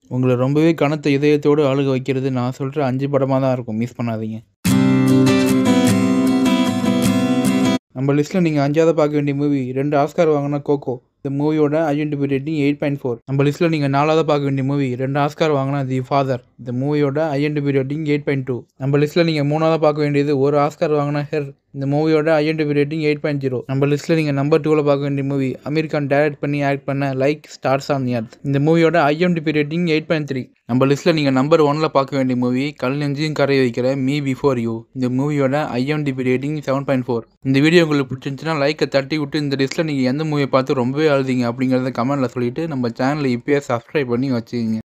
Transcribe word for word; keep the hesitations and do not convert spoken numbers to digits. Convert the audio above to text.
உங்கள ரொம்பவே கனத்த இதயத்தோடு அழுக வைக்கிறது நான் சொல்ற அஞ்சு படமா தான் இருக்கும். மிஸ் பண்ணாதீங்க. நம்ம லிஸ்ட்ல நீங்க அஞ்சாவதா பார்க்க வேண்டிய மூவி ரெண்டு ஆஸ்கார் வாங்குன கோகோ. இந்த மூவியோட IMDb rating eight point four. நம்ம லிஸ்ட்ல நீங்க நாலாவதா பார்க்க வேண்டிய மூவி ரெண்டு ஆஸ்கார் வாங்குன தி ஃபாதர். இந்த மூவியோட IMDb rating eight point two. நம்ம லிஸ்ட்ல நீங்க மூணாவதா பார்க்க வேண்டியது ஒரு ஆஸ்கார் வாங்குன ஹெர். இந்த மூவியோட IMDb rating eight point zero. நம்ம லிஸ்ட்ல நீங்க நம்பர் டூவில் பார்க்க வேண்டிய மூவி அமீர் கான் டைரக்ட் பண்ணி ஆக்ட் பண்ண லைக் ஸ்டார்ஸ் ஆன் எர்த். இந்த மூவியோட IMDb rating eight point three. நம்ம லிஸ்ட்ல நீங்க நம்பர் ஒன்ல பார்க்க வேண்டிய மூவி கல் நெஞ்சையும் கரைய வைக்கிற மீ பிஃபோர் யூ. இந்த மூவியோட IMDb rating seven point four. இந்த வீடியோ உங்களுக்கு பிடிச்சிருந்துச்சுன்னா லைக்கை தட்டி விட்டு இந்த லிஸ்ட்ல நீங்க எந்த மூவியை பார்த்து ரொம்பவே அழுதிங்க அப்படிங்கிறத கமெண்ட்ல சொல்லிட்டு நம்ம சேனலை இப்பயே சப்ஸ்கிரைப் பண்ணி வச்சுக்கோங்க.